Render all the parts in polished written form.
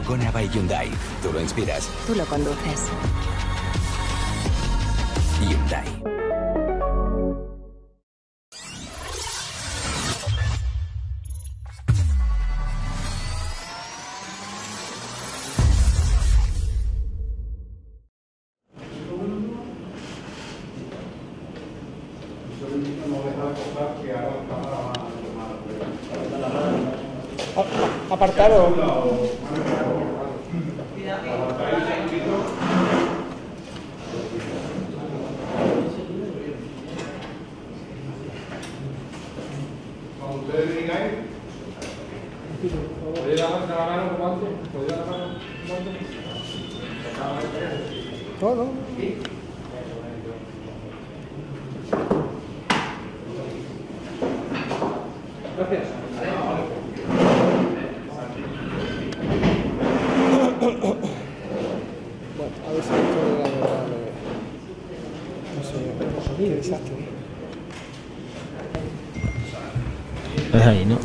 Kona by Hyundai. Tú lo inspiras. Tú lo conduces. Hyundai. Apartado. Cuando ustedes digan, ¿podría dar la mano como antes? ¿Podría dar la mano como antes? Todo. Gracias. Bueno, a ver si esto de la verdad no sé, qué desastre. Es ahí, ¿no?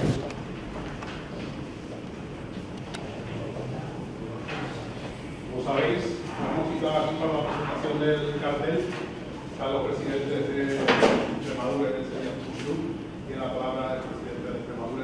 Como sabéis, hemos citado aquí para la presentación del cartel. Están los presidentes de Extremadura en el Sevilla Fútbol Club. Tiene la palabra el presidente de Extremadura.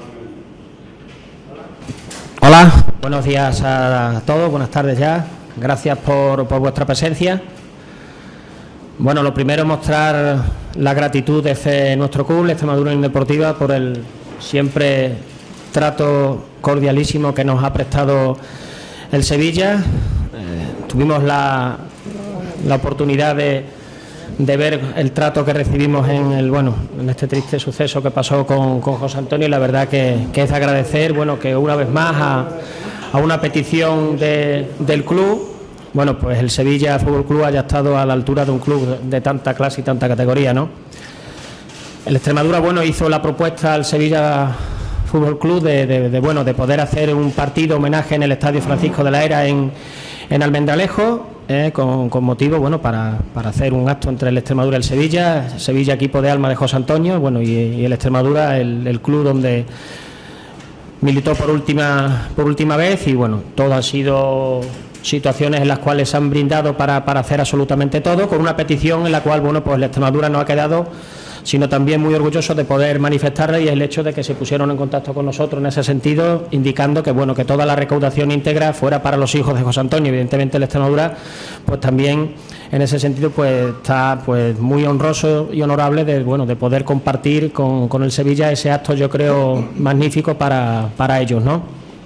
Hola, buenos días a todos, buenas tardes ya. Gracias por vuestra presencia. Bueno, lo primero es mostrar la gratitud de nuestro club, la Extremadura Unión Deportiva, por el siempre trato cordialísimo que nos ha prestado el Sevilla. Tuvimos la oportunidad de ver el trato que recibimos en este triste suceso que pasó con José Antonio, y la verdad que es agradecer, que una vez más a una petición del club, pues el Sevilla Fútbol Club haya estado a la altura de un club de tanta clase y tanta categoría, ¿no? El Extremadura, hizo la propuesta al Sevilla Fútbol Club de poder hacer un partido homenaje en el Estadio Francisco de la Era en Almendralejo, con motivo, para hacer un acto entre el Extremadura y el Sevilla. Sevilla, equipo de alma de José Antonio, y el Extremadura, el club donde militó por última vez, y todo han sido situaciones en las cuales se han brindado para hacer absolutamente todo, con una petición en la cual, el Extremadura no ha quedado, sino también muy orgulloso de poder manifestarle, y el hecho de que se pusieron en contacto con nosotros en ese sentido, indicando que que toda la recaudación íntegra fuera para los hijos de José Antonio. Evidentemente el Extremadura también en ese sentido está muy honroso y honorable de poder compartir con el Sevilla ese acto, yo creo, magnífico para ellos, ¿no?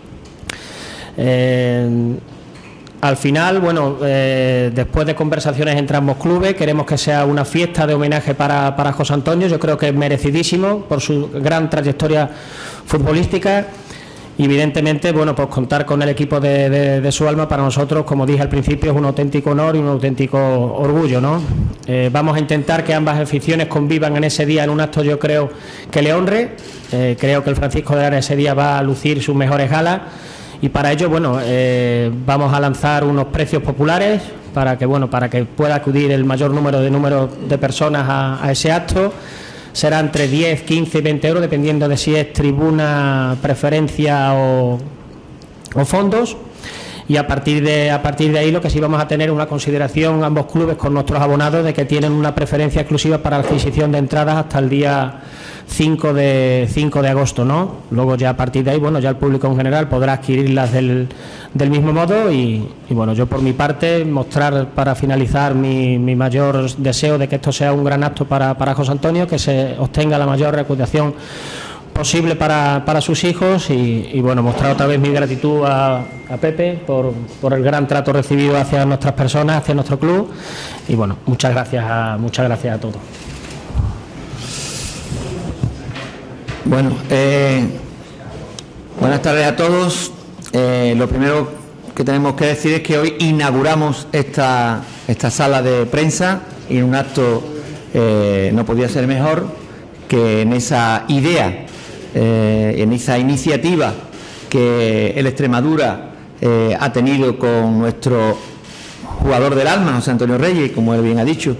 Al final, después de conversaciones entre ambos clubes, queremos que sea una fiesta de homenaje para José Antonio. Yo creo que es merecidísimo por su gran trayectoria futbolística, y evidentemente, contar con el equipo de su alma para nosotros, como dije al principio, es un auténtico honor y un auténtico orgullo, ¿no? Vamos a intentar que ambas aficiones convivan en ese día en un acto, yo creo, que le honre. Creo que el Francisco de la Era ese día va a lucir sus mejores galas. Y para ello, vamos a lanzar unos precios populares para que pueda acudir el mayor número de personas a ese acto. Será entre 10, 15 y 20 euros, dependiendo de si es tribuna, preferencia o fondos. Y a partir de ahí, lo que sí vamos a tener es una consideración ambos clubes con nuestros abonados de que tienen una preferencia exclusiva para la adquisición de entradas hasta el día 5 de agosto, ¿no? Luego ya a partir de ahí, ya el público en general podrá adquirirlas del mismo modo, y yo por mi parte mostrar para finalizar mi mayor deseo de que esto sea un gran acto para José Antonio, que se obtenga la mayor recaudación posible para sus hijos, y mostrar otra vez mi gratitud a Pepe por el gran trato recibido hacia nuestras personas, hacia nuestro club, y muchas gracias a todos. Buenas tardes a todos. Lo primero que tenemos que decir es que hoy inauguramos esta sala de prensa, y en un acto no podía ser mejor que en esa idea, en esa iniciativa que el Extremadura ha tenido con nuestro jugador del alma, José Antonio Reyes, como él bien ha dicho,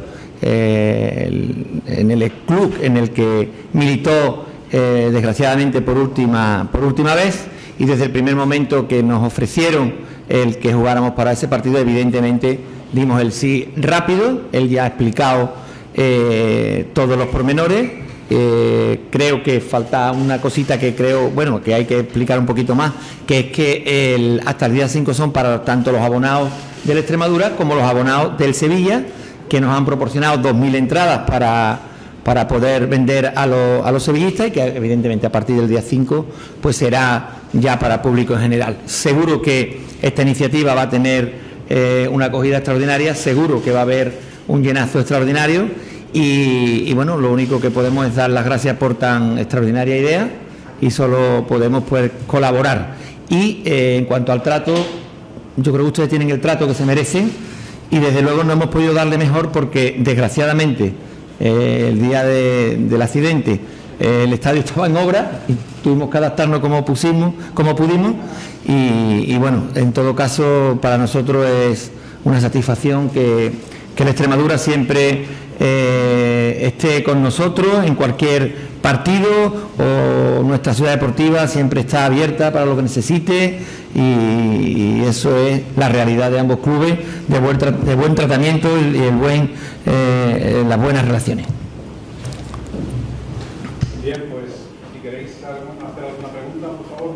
en el club en el que militó desgraciadamente por última vez, y desde el primer momento que nos ofrecieron el que jugáramos para ese partido, evidentemente dimos el sí rápido. Él ya ha explicado todos los pormenores. Creo que falta una cosita que que hay que explicar un poquito más, que es que hasta el día 5 son para tanto los abonados del Extremadura como los abonados del Sevilla, que nos han proporcionado 2.000 entradas para poder vender a los sevillistas, y que evidentemente a partir del día 5 pues será ya para público en general. Seguro que esta iniciativa va a tener una acogida extraordinaria, seguro que va a haber un llenazo extraordinario, y bueno, lo único que podemos es dar las gracias por tan extraordinaria idea, y solo podemos pues colaborar. Y en cuanto al trato, yo creo que ustedes tienen el trato que se merecen, y desde luego no hemos podido darle mejor, porque desgraciadamente el día del accidente el estadio estaba en obra y tuvimos que adaptarnos como pudimos, y bueno, en todo caso para nosotros es una satisfacción que la Extremadura siempre esté con nosotros en cualquier partido, o nuestra ciudad deportiva siempre está abierta para lo que necesite, y eso es la realidad de ambos clubes, de buen tratamiento y las buenas relaciones. Bien, pues si queréis hacer alguna pregunta, por favor.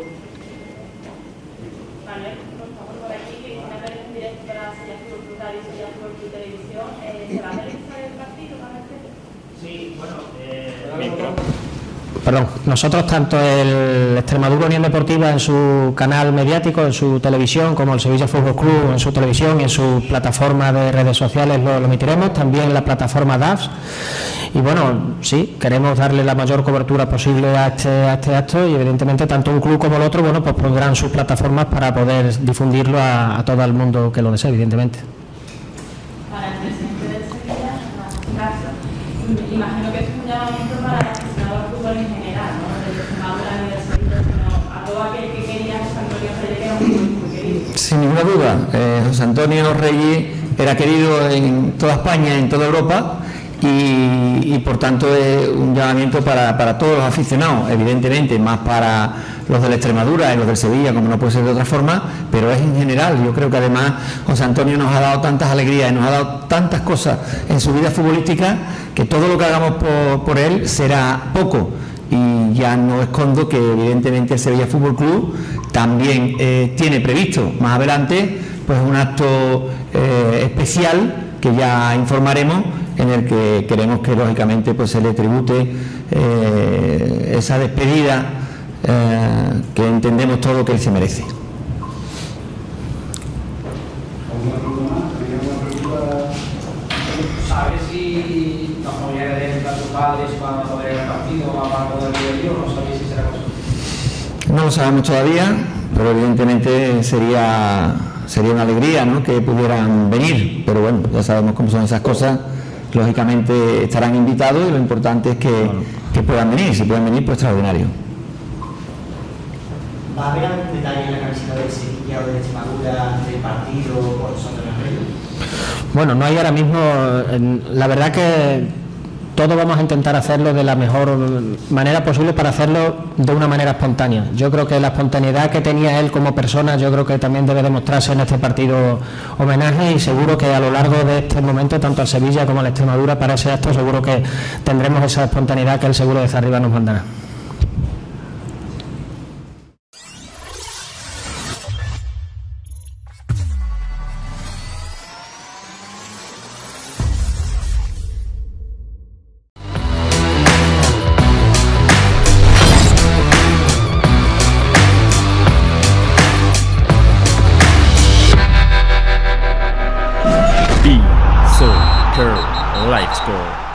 Manuel, por favor, por aquí, que van a ver en directo para Sevilla Fútbol Club Radio y Sevilla Fútbol Club Televisión. ¿Se va a realizar el partido? Sí, bueno, perdón, nosotros tanto el Extremadura Unión Deportiva en su canal mediático, en su televisión, como el Sevilla Fútbol Club en su televisión y en su plataforma de redes sociales lo emitiremos, también en la plataforma DAFS. Y bueno, sí, queremos darle la mayor cobertura posible a este acto, y evidentemente tanto un club como el otro, bueno, pues pondrán sus plataformas para poder difundirlo a todo el mundo que lo desee, evidentemente. Para el presidente del Sevilla, imagino que es un llamamiento para el aficionado al fútbol en general, ¿no? Desde Extremadura ni del Sevilla, sino a todo aquel que quería José Antonio Reyes, que era un club muy querido. Sin ninguna duda, José Antonio Reyes era querido en toda España, en toda Europa, y por tanto es un llamamiento para todos los aficionados, evidentemente más para los de la Extremadura y los del Sevilla, como no puede ser de otra forma, pero es en general. Yo creo que además José Antonio nos ha dado tantas alegrías y nos ha dado tantas cosas en su vida futbolística, que todo lo que hagamos por él será poco. Y ya no escondo que evidentemente el Sevilla Fútbol Club también tiene previsto más adelante pues un acto especial, que ya informaremos, en el que queremos que lógicamente pues se le tribute esa despedida que entendemos todo que él se merece. ¿Sabes si los familiares de sus padres van a poder ir al partido, van a poder ir, o no sabéis si será cosa? No lo sabemos todavía, pero evidentemente sería una alegría, ¿no?, que pudieran venir, pero bueno, ya sabemos cómo son esas cosas. Lógicamente estarán invitados, y lo importante es que puedan venir. Si pueden venir, pues extraordinario. ¿Va a haber algún detalle en la camiseta del Sevilla o de Extremadura del partido por José Antonio Reyes? Bueno, no hay ahora mismo, la verdad que todos vamos a intentar hacerlo de la mejor manera posible, para hacerlo de una manera espontánea. Yo creo que la espontaneidad que tenía él como persona, yo creo que también debe demostrarse en este partido homenaje, y seguro que a lo largo de este momento, tanto al Sevilla como a la Extremadura, para ese acto seguro que tendremos esa espontaneidad que él seguro desde arriba nos mandará. Soccer Live Score.